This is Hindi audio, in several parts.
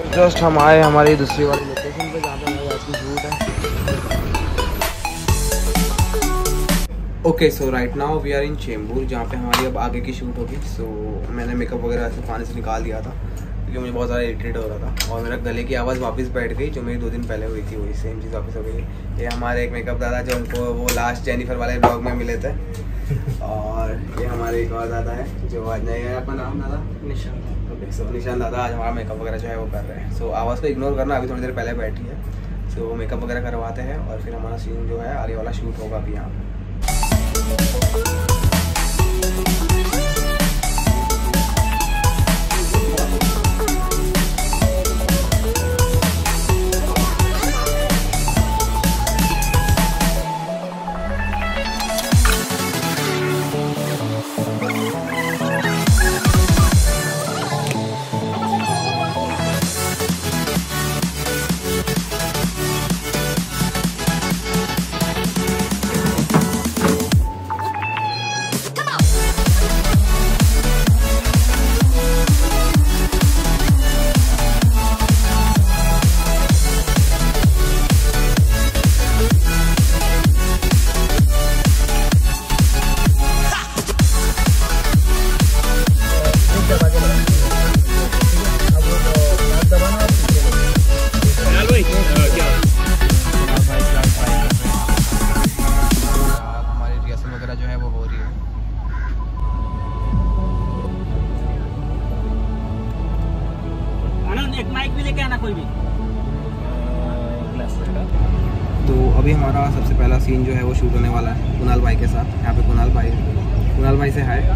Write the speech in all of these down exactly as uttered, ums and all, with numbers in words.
जस्ट हम आए हमारी दूसरी वाली लोकेशन पे जहाँ पे हमारी आज की शूट है। Okay, so right now we are in Chembur, जहाँ पे हमारी अब आगे की शूट होगी। सो so, मैंने मेकअप वगैरह ऐसे पानी से निकाल दिया था क्योंकि मुझे बहुत ज़्यादा इरिटेट हो रहा था और मेरा गले की आवाज़ वापस बैठ गई जो मेरी दो दिन पहले हुई थी, वही सेम चीज़ वापस हो गई। ये हमारे एक मेकअप दादा जो उनको वो लास्ट जेनिफर वाले ब्लॉग में मिले थे, और ये हमारे एक और दादा है जो आज नहीं है। अपना नाम दादा? निशान। ओके, सो निशान दादा आज हमारा मेकअप वगैरह जो है वो कर रहे हैं। सो so, आवाज़ को इग्नोर करना, अभी थोड़ी देर पहले बैठी है। सो so, मेकअप वगैरह करवाते हैं और फिर हमारा सीन जो है आगे वाला शूट होगा अभी यहाँ पे। एक माइक भी लेके आना कोई भी। तो अभी हमारा सबसे पहला सीन जो है वो शूट होने वाला है कुणाल भाई के साथ। यहाँ पे कुणाल भाई, कुणाल भाई से हाय।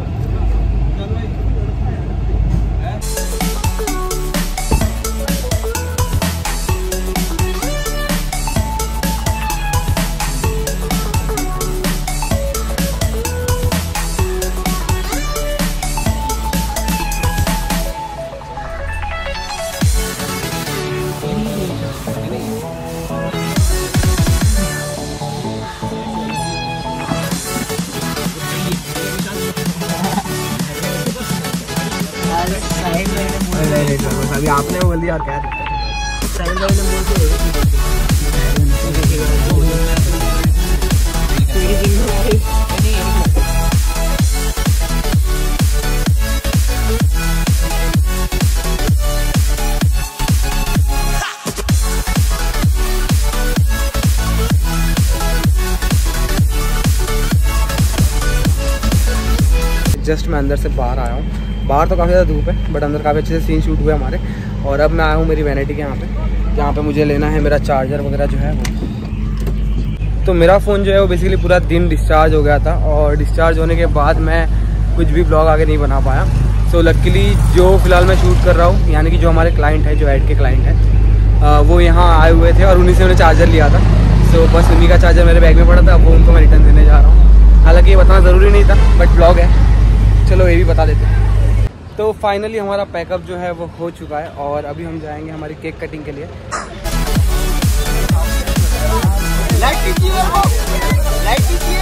अभी आपने बोल दिया और क्या जस्ट मैं अंदर से बाहर आया हूँ। बाहर तो काफ़ी ज़्यादा धूप है बट अंदर काफ़ी अच्छे से सीन शूट हुए हमारे। और अब मैं आया हूँ मेरी वैनिटी के यहाँ पे, जहाँ पे मुझे लेना है मेरा चार्जर वगैरह जो है वो। तो मेरा फ़ोन जो है वो बेसिकली पूरा दिन डिस्चार्ज हो गया था और डिस्चार्ज होने के बाद मैं कुछ भी ब्लॉग आगे नहीं बना पाया। सो लकीली जो फिलहाल मैं शूट कर रहा हूँ, यानी कि जो हमारे क्लाइंट है, जो ऐड के क्लाइंट है, वो यहाँ आए हुए थे और उन्हीं से मैंने चार्जर लिया था। सो बस उन्हीं का चार्जर मेरे बैग में पड़ा था, वो उनको मैं रिटर्न देने जा रहा हूँ। हालाँकि ये बताना ज़रूरी नहीं था बट ब्लॉग है, चलो ये भी बता देते हैं। तो फाइनली हमारा पैकअप जो है वो हो चुका है और अभी हम जाएंगे हमारी केक कटिंग के लिए। लाइट कीजिए, लाइट कीजिए।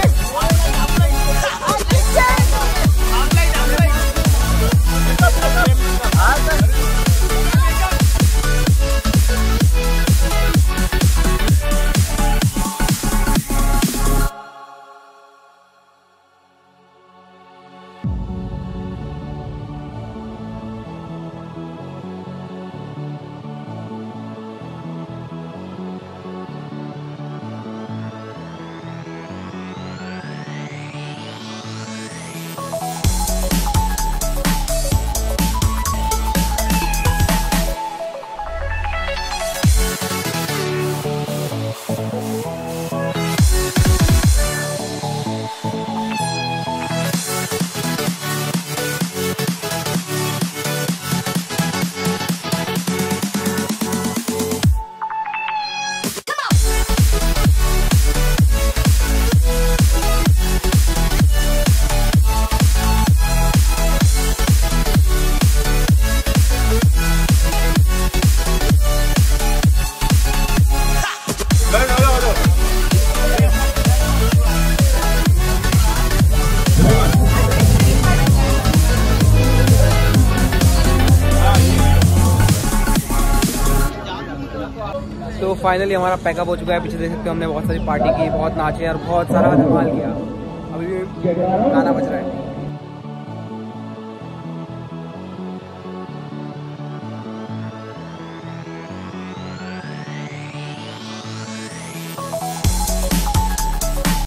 तो फाइनली हमारा पैकअप हो चुका है। पीछे देख सकते हो हमने बहुत सारी पार्टी की, बहुत नाचे और बहुत सारा धमाल किया। अभी भी गाना बज रहा है।